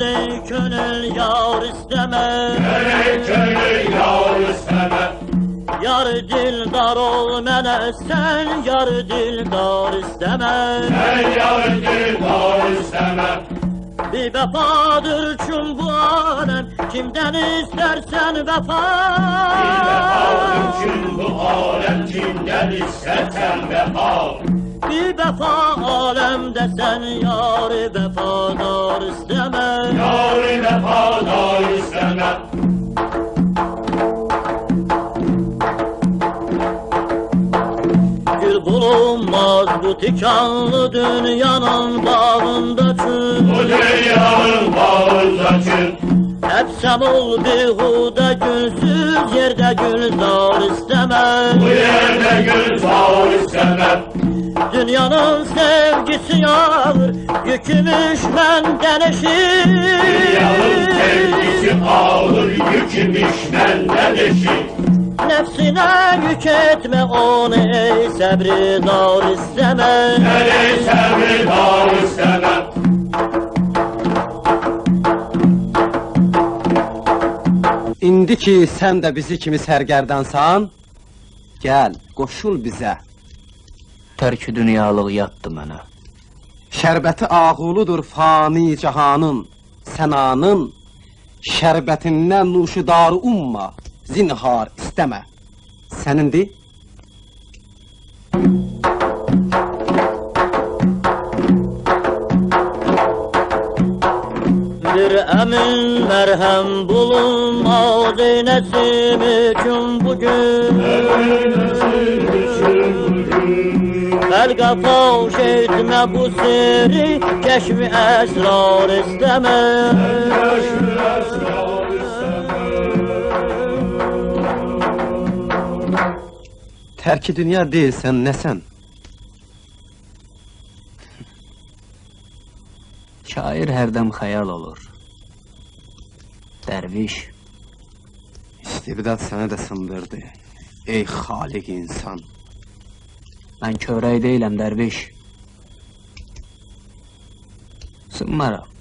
Gerek gönül yar isteme, Gerek gönül yar isteme. yar dildar ol mene, sen yar dildar isteme. Sen yar dildar isteme. Bir vefadır çün bu alem, kimden istersen vefa. Bir vefadır çün bu alem, kimden istersen vefa. Bir vefa alemde sen yar vefadar isteme. Yar vefadar isteme. Gül bulunmaz bu tikanlı dünyanın bağında çün. Bu dünyanın bağında çün. Hep semul bihude gülsüz yerde gülzar isteme. Bu yerde gülzar isteme. Dünyanın sevgisi yağır, yükümüş benden eşit. Dünyanın sevgisi ağır, yükümüş benden eşit. Nefsine yük etme onu ey sabri dar isteme. Ey sabri dar isteme. İndi ki sən də bizi kimi sərgərdansan, gəl, qoşul bizə. Tərk-i dünyalıq yatdı mənə. Şərbəti ağuludur fani cahanın, sənanın, şərbətindən nuşidarı umma, zinhar istəmə. Sənindir? Bir emin merhem bulunmaz ey nesim için bugün. Felga favş etme bu sirri, keşfi esrar isteme. Tərki dünya deyilsən, nəsən? Şair hərdən xəyal olur. Dərviş. İstibdad sənə də sındırdı, ey xaliq insan. Mən körək deyiləm, dərviş. Sınmaram.